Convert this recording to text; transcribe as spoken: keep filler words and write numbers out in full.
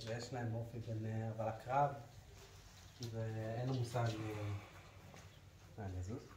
ויש להם אופי בין... אבל הקרב, זה אין לו מושג... מה, אני אזוז?